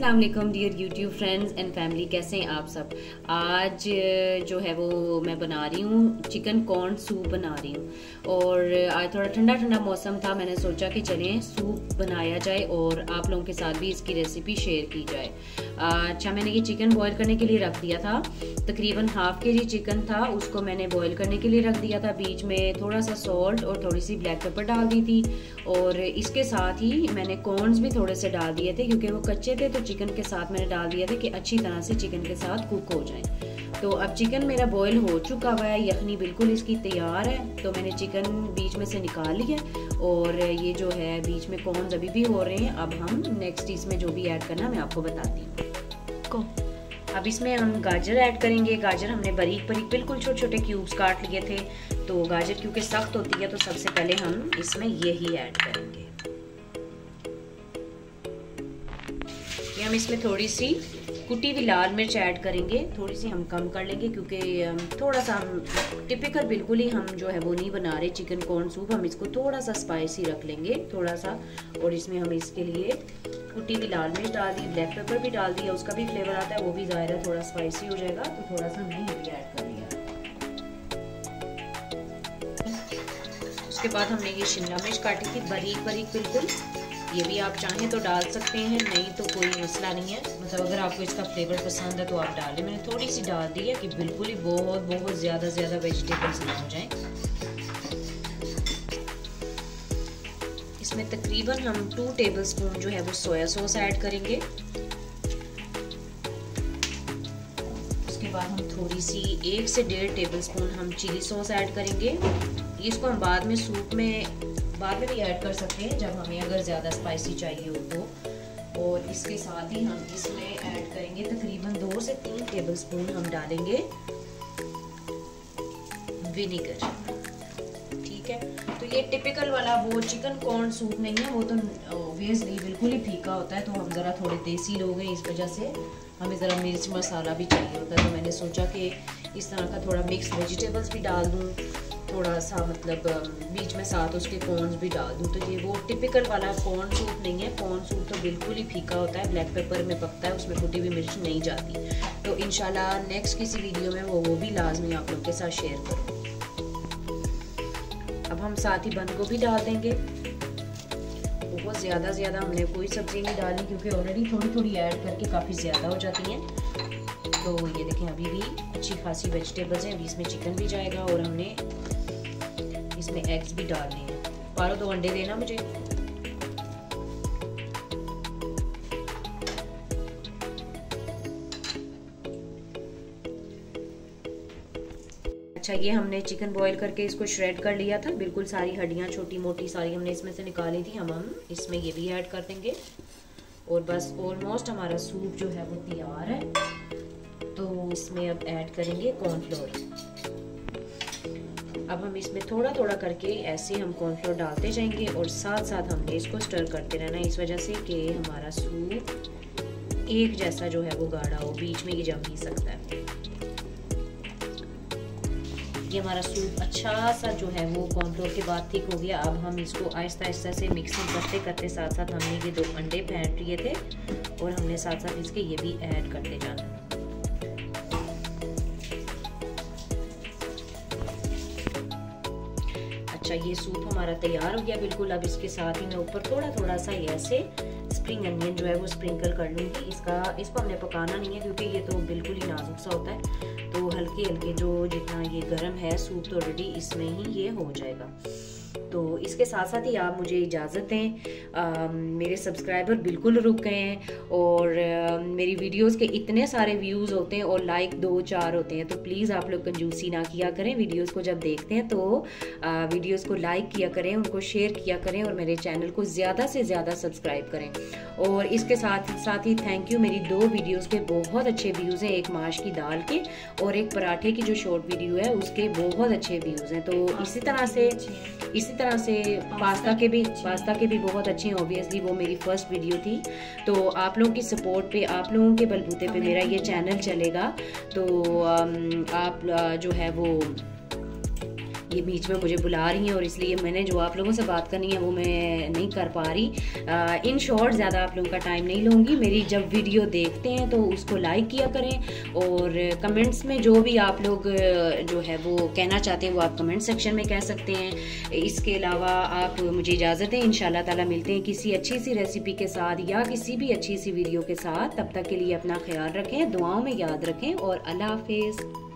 अस्सलाम वालेकुम dear YouTube friends and family, कैसे हैं आप सब। आज जो है वो मैं बना रही हूँ चिकन कॉर्न सूप बना रही हूँ। और आज थोड़ा ठंडा ठंडा मौसम था, मैंने सोचा कि चलें सूप बनाया जाए और आप लोगों के साथ भी इसकी रेसिपी शेयर की जाए। अच्छा, मैंने ये चिकन बॉईल करने के लिए रख दिया था। तकरीबन हाफ केजी चिकन था, उसको मैंने बॉईल करने के लिए रख दिया था। बीच में थोड़ा सा सॉल्ट और थोड़ी सी ब्लैक पेपर डाल दी थी और इसके साथ ही मैंने कॉर्न्स भी थोड़े से डाल दिए थे क्योंकि वो कच्चे थे, तो चिकन के साथ मैंने डाल दिया था कि अच्छी तरह से चिकन के साथ कुक हो जाए। तो अब चिकन मेरा बॉईल हो चुका हुआ है, यखनी बिल्कुल इसकी तैयार है। तो मैंने चिकन बीच में से निकाल लिया और ये जो है बीच में कॉर्न्स अभी भी हो रहे हैं। अब हम नेक्स्ट इसमें जो भी ऐड करना मैं आपको बताती हूँ। अब इसमें हम गाजर ऐड करेंगे। गाजर हमने बारीक बारीक बिल्कुल छोटे छोटे क्यूब्स काट लिए थे। तो गाजर क्योंकि सख्त होती है तो सबसे पहले हम इसमें यही ऐड करेंगे। ये हम इसमें थोड़ी सी कुटी हुई लाल मिर्च ऐड करेंगे, थोड़ी सी हम कम कर लेंगे क्योंकि थोड़ा सा हम टिपिकल बिल्कुल ही हम जो है वो नहीं बना रहे चिकन कॉर्न सूप, हम इसको थोड़ा सा स्पाइसी रख लेंगे थोड़ा सा। और इसमें हम इसके लिए कुटी हुई लाल मिर्च डाल दी, ब्लैक पेपर भी डाल दिया, उसका भी फ्लेवर आता है, वो भी ज़ाहिर है थोड़ा स्पाइसी हो जाएगा, तो थोड़ा सा हमने ये भी ऐड कर दिया। उसके बाद हमने ये शिमला मिर्च काटी थी बारीक बारीक बिल्कुल, ये भी आप चाहें तो डाल सकते हैं, नहीं तो कोई मसला नहीं है। मतलब अगर आपको इसका फ्लेवर पसंद है तो आप डाल लें। मैंने थोड़ी सी डाल दी है कि बिल्कुल ही बहुत ज़्यादा वेजिटेबल्स ना हो जाएं। इसमें तकरीबन हम 2 टेबलस्पून जो है वो सोया सॉस ऐड करेंगे। उसके बाद हम थोड़ी सी 1 से 1.5 टेबलस्पून हम चिली सॉस ऐड करेंगे। इसको हम बाद में सूप में भी ऐड कर सकते हैं जब हमें अगर ज़्यादा स्पाइसी चाहिए हो तो। और इसके साथ ही हम इसमें ऐड करेंगे तकरीबन 2 से 3 टेबलस्पून हम डालेंगे विनेगर। ठीक है, तो ये टिपिकल वाला वो चिकन कॉर्न सूप नहीं है, वो तो ऑब्वियसली बिल्कुल ही फीका होता है। तो हम ज़रा थोड़े देसी लोग हैं, इस वजह से हमें ज़रा मिर्च मसाला भी चाहिए होता है। तो मैंने सोचा कि इस तरह का थोड़ा मिक्स वेजिटेबल्स भी डाल दूँ, थोड़ा सा मतलब बीच में साथ उसके कॉर्न्स भी डाल दूँ। तो ये वो टिपिकल वाला कॉर्न सूप नहीं है। कॉर्न सूप तो बिल्कुल ही फीका होता है, ब्लैक पेपर में पकता है, उसमें कुटी हुई मिर्च नहीं जाती। तो इंशाल्लाह नेक्स्ट किसी वीडियो में वो भी लाजमी आप लोग के साथ शेयर करूँ। अब हम साथ ही बंद गोभी डाल देंगे। बहुत ज़्यादा हमने कोई सब्जी नहीं डालनी क्योंकि ऑलरेडी थोड़ी ऐड करके काफ़ी ज़्यादा हो जाती हैं। तो ये देखें अभी भी अच्छी खासी वेजिटेबल्स हैं। अभी इसमें चिकन भी जाएगा और हमने इसमें एग्स भी डालने हैं। पारो 2 अंडे देना मुझे। अच्छा, ये हमने चिकन बॉईल करके इसको श्रेड कर लिया था, बिल्कुल सारी हड्डियां छोटी मोटी सारी हमने इसमें से निकाली थी। हम इसमें ये भी ऐड कर देंगे और बस ऑलमोस्ट हमारा सूप जो है वो तैयार है। तो इसमें अब ऐड करेंगे कॉर्नफ्लोर। अब हम इसमें थोड़ा करके ऐसे हम कॉर्नफ्लोर डालते जाएंगे और साथ साथ हमने इसको स्टर करते रहना, इस वजह से कि हमारा सूप एक जैसा जो है वो गाढ़ा हो, बीच में ये जम नहीं सकता है। ये हमारा सूप अच्छा सा जो है वो कॉर्नफ्लोर के बाद ठीक हो गया। अब हम इसको आहिस्ता से मिक्सिंग करते साथ साथ हमने ये 2 अंडे फेंट लिए थे और हमने साथ साथ इसके ये भी ऐड करते जाना। अच्छा, ये सूप हमारा तैयार हो गया बिल्कुल। अब इसके साथ ही मैं ऊपर थोड़ा सा ऐसे स्प्रिंग अनियन जो है वो स्प्रिंकल कर लूँगी। इसको हमने पकाना नहीं है क्योंकि ये तो बिल्कुल ही नाजुक सा होता है। तो हल्के जो जितना ये गर्म है सूप तो ऑलरेडी इसमें ही ये हो जाएगा। तो इसके साथ ही आप मुझे इजाज़त दें। मेरे सब्सक्राइबर बिल्कुल रुक गए हैं और मेरी वीडियोस के इतने सारे व्यूज़ होते हैं और लाइक 2-4 होते हैं। तो प्लीज़ आप लोग कंजूसी ना किया करें। वीडियोस को जब देखते हैं तो वीडियोस को लाइक किया करें, उनको शेयर किया करें और मेरे चैनल को ज़्यादा से ज़्यादा सब्सक्राइब करें। और इसके साथ ही थैंक यू, मेरी 2 वीडियोज़ पे बहुत अच्छे व्यूज़ हैं, एक माश की दाल के और एक पराठे की जो शॉर्ट वीडियो है उसके बहुत अच्छे व्यूज़ हैं। तो इसी तरह से पास्ता के भी बहुत अच्छे हैं। ऑब्वियसली वो मेरी फर्स्ट वीडियो थी। तो आप लोगों की सपोर्ट पे, आप लोगों के बलबूते पे मेरा ये चैनल चलेगा। तो आप जो है वो ये बीच में मुझे बुला रही हैं और इसलिए मैंने जो आप लोगों से बात करनी है वो मैं नहीं कर पा रही। इन शॉर्ट ज़्यादा आप लोगों का टाइम नहीं लूँगी। मेरी जब वीडियो देखते हैं तो उसको लाइक किया करें और कमेंट्स में जो भी आप लोग जो है वो कहना चाहते हैं वो आप कमेंट सेक्शन में कह सकते हैं। इसके अलावा आप मुझे इजाज़त दें, इंशाल्लाह ताला मिलते हैं किसी अच्छी सी रेसिपी के साथ या किसी भी अच्छी सी वीडियो के साथ। तब तक के लिए अपना ख्याल रखें, दुआओं में याद रखें और अल्लाह हाफिज़।